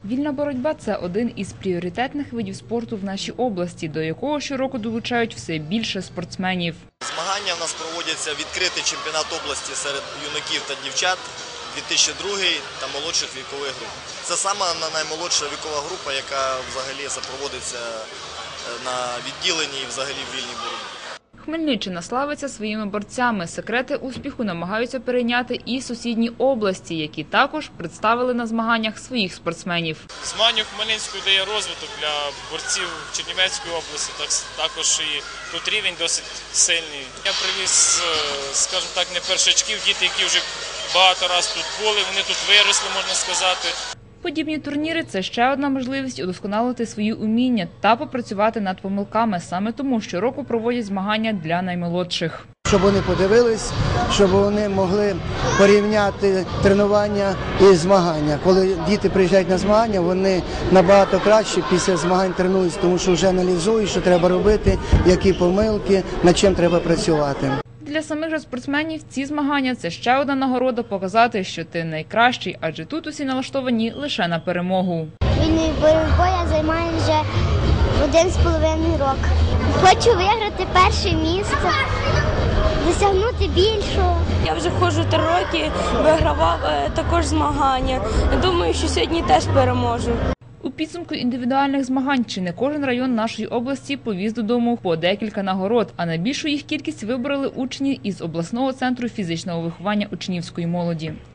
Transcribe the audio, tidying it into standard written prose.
Вільна боротьба – це один із пріоритетних видів спорту в нашій області, до якого щороку долучають все більше спортсменів. Змагання в нас проводяться відкритий чемпіонат області серед юнаків та дівчат 2002 та молодших вікових груп. Це сама наймолодша вікова група, яка взагалі проводиться на відділенні і взагалі в вільній боротьбі. Хмельниччина славиться своїми борцями. Секрети успіху намагаються перейняти і сусідні області, які також представили на змаганнях своїх спортсменів. Змагання в Хмельницьку дає розвиток для борців Чернівецької області, також і тут рівень досить сильний. Я привіз, скажімо так, не першачків, діти, які вже багато разів тут були, вони тут виросли, можна сказати. Подібні турніри – це ще одна можливість удосконалити свої уміння та попрацювати над помилками. Саме тому щороку проводять змагання для наймолодших. Щоб вони подивились, щоб вони могли порівняти тренування і змагання. Коли діти приїжджають на змагання, вони набагато краще після змагань тренуються, тому що вже аналізують, що треба робити, які помилки, над чим треба працювати. Для самих же спортсменів ці змагання – це ще одна нагорода показати, що ти найкращий, адже тут усі налаштовані лише на перемогу. Вільною боротьбою я займаюся вже 1,5 року. Хочу виграти перше місце, досягнути більшого. Я вже ходжу 3 роки, вигравав також змагання. Думаю, що сьогодні теж переможу. У підсумку індивідуальних змагань чи не кожен район нашої області повіз додому по декілька нагород, а найбільшу їх кількість вибороли учні із обласного центру фізичного виховання учнівської молоді.